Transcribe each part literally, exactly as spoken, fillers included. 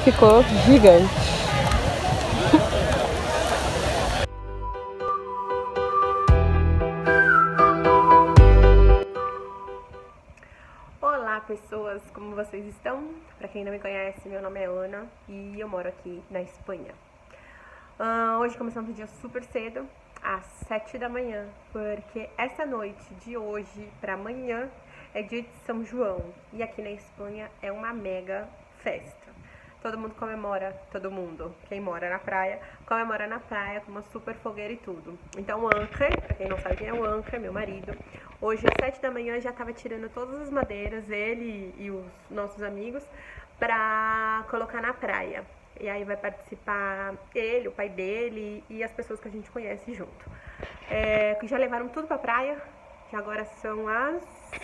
ficou gigante. Olá pessoas, como vocês estão? Para quem não me conhece, meu nome é Ana e eu moro aqui na Espanha. Uh, hoje começamos o dia super cedo, às sete da manhã, porque essa noite de hoje para amanhã é dia de São João e aqui na Espanha é uma mega festa. Todo mundo comemora, todo mundo, quem mora na praia, comemora na praia com uma super fogueira e tudo. Então o Anker, pra quem não sabe quem é o Anker, meu marido, hoje às sete da manhã já tava tirando todas as madeiras, ele e os nossos amigos, pra colocar na praia. E aí vai participar ele, o pai dele e as pessoas que a gente conhece junto. É, que já levaram tudo pra praia, que agora são as...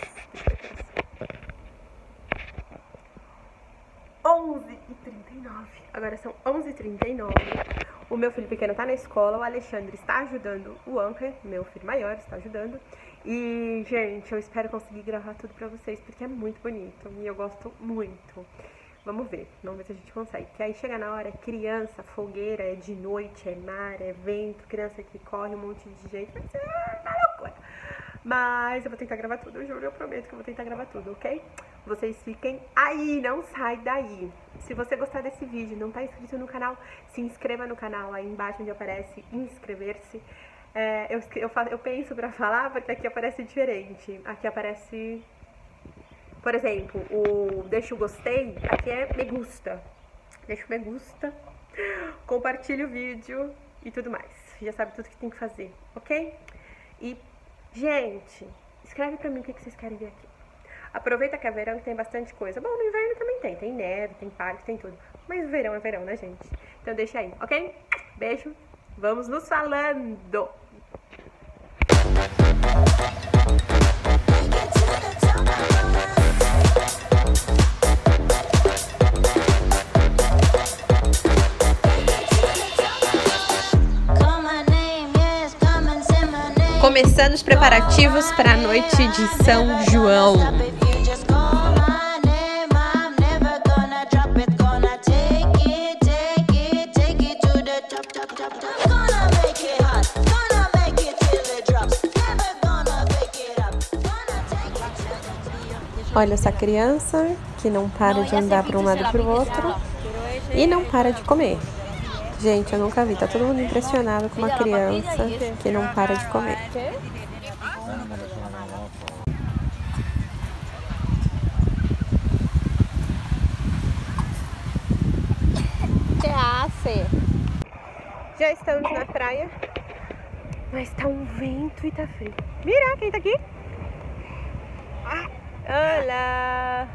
onze e trinta e nove. Agora são onze e trinta e nove. O meu filho pequeno tá na escola, o Alexandre está ajudando o Anker, meu filho maior está ajudando. E, gente, eu espero conseguir gravar tudo pra vocês, porque é muito bonito e eu gosto muito. Vamos ver, vamos ver se a gente consegue. Que aí chega na hora, é criança, fogueira, é de noite, é mar, é vento, criança que corre, um monte de gente. Vai ser uma loucura. Mas eu vou tentar gravar tudo, eu juro, eu prometo que eu vou tentar gravar tudo, ok? Vocês fiquem aí, não sai daí. Se você gostar desse vídeo, não tá inscrito no canal, se inscreva no canal, aí embaixo onde aparece inscrever-se. É, eu, eu, eu penso pra falar, porque aqui aparece diferente. Aqui aparece, por exemplo, o deixa o gostei, aqui é me gusta. Deixa o me gusta, compartilha o vídeo e tudo mais. Já sabe tudo que tem que fazer, ok? E, gente, escreve pra mim o que vocês querem ver aqui. Aproveita que é verão e tem bastante coisa. Bom, no inverno também tem. Tem neve, tem parque, tem tudo. Mas verão é verão, né, gente? Então deixa aí, ok? Beijo. Vamos nos falando. Começando os preparativos para a noite de São João. Olha essa criança que não para de andar para um lado e para o outro e não para de comer. Gente, eu nunca vi, tá todo mundo impressionado com uma criança que não para de comer. Que hace? Já estamos na praia, mas tá um vento e tá frio. Mira, quem tá aqui? Olá!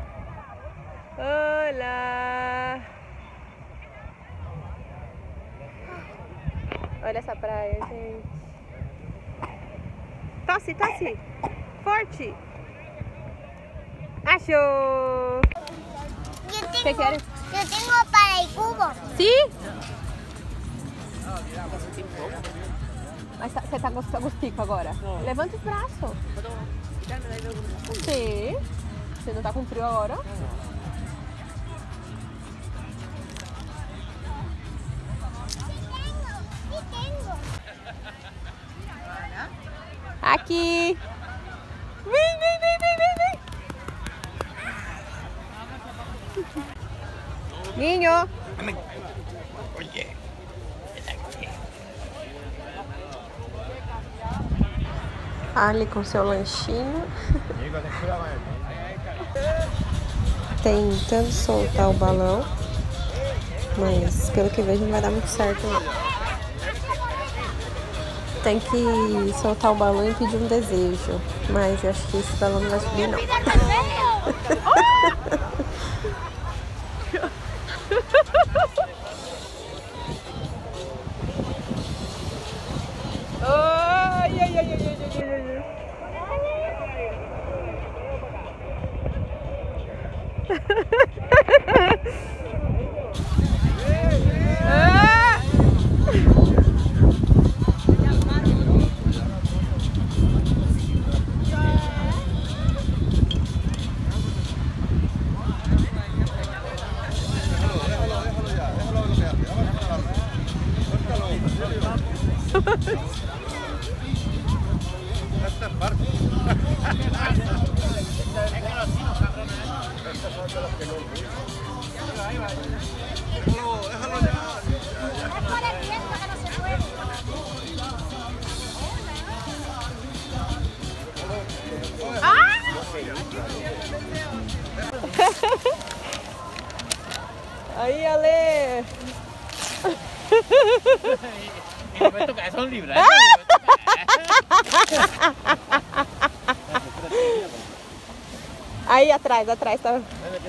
Olá! Olha essa praia, gente. Tosse, tosse. Forte. Achou. ¿Qué quieres? Yo tengo para el cubo. ¿Sí? Mas você tá com gostico agora? Não. Levanta os braços. Sim. Você não tá com frio agora? Não. Aqui! Vem, vem, vem, vem, vem, vem! Ninho! Ali com seu lanchinho. Tentando soltar o balão, mas pelo que vejo não vai dar muito certo não. Tem que soltar o balão e pedir um desejo, mas eu acho que esse balão não vai subir não. Ai, ai, ai, ai, ai, ai, Aí, Ale! No me toca, son libres. Aí atrás, atrás, tá?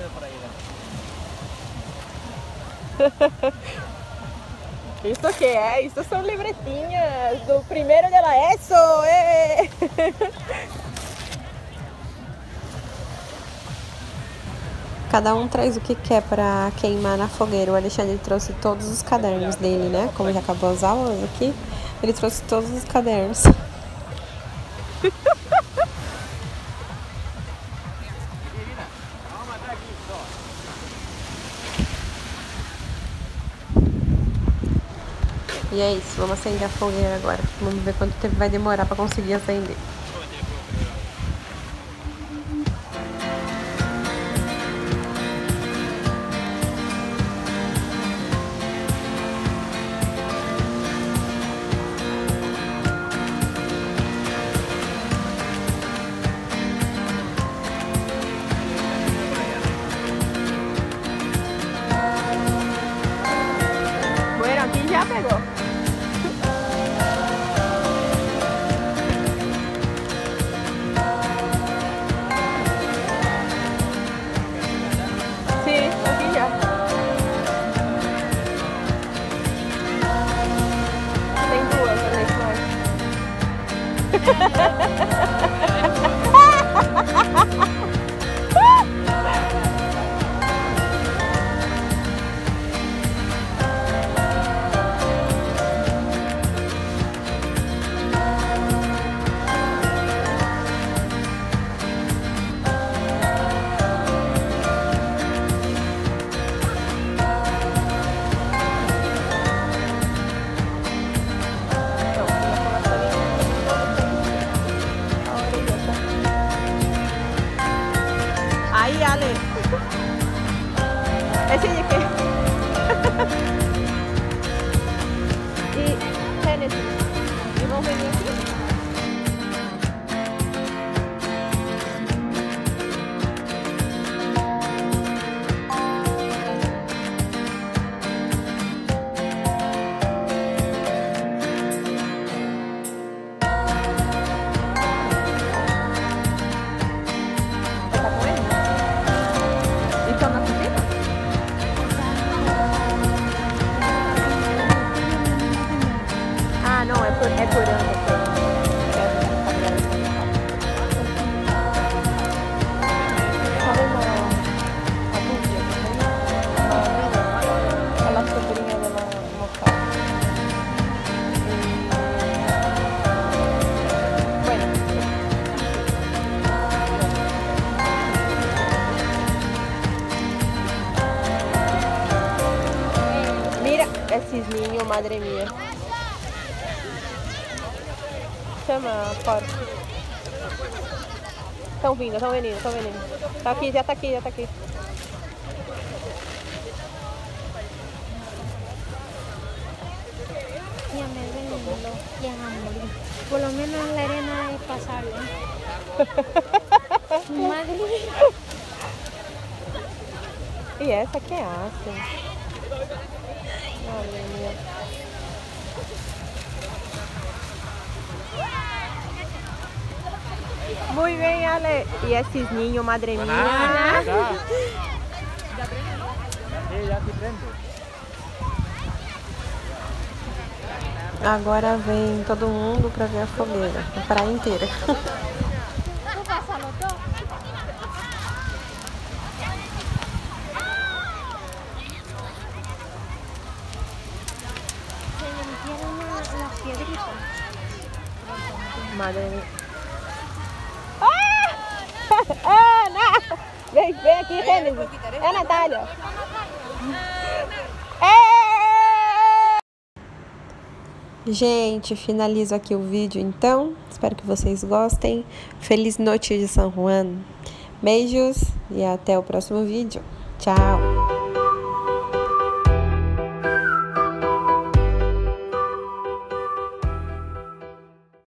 Isso o que é? Isso são livretinhas do primeiro de la ESO! Ê! Cada um traz o que quer para queimar na fogueira. O Alexandre trouxe todos os cadernos dele, né? Como já acabou as aulas aqui, ele trouxe todos os cadernos. E é isso, vamos acender a fogueira agora. Vamos ver quanto tempo vai demorar para conseguir acender. Bueno, aqui já pegou. Sim, aqui já. Tem duas, Aí, Ale. Esse de quê? E Tennessee. E vão venir aqui? Ah, não, é por, é por ano. Ela sobrinha dela local. Mira, é cisninho, madre mía. Chama a porta. Estão vindo, estão vindo, estão vindo. Tá aqui, já tá aqui, já tá aqui. Ya me ven, ya a morir. Por lo menos la arena es pasable. Madre. E essa aqui é ácida. Madre mía. Muy bien, Ale. E é cisninho, madre mía. Ah, sí, ya te prendo. Agora vem todo mundo pra ver a fogueira, a praia inteira. Madre mía. Ah! Ana! Vem, vem aqui, Renan. É Natália. Gente, finalizo aqui o vídeo então. Espero que vocês gostem. Feliz noite de São Juan. Beijos e até o próximo vídeo. Tchau!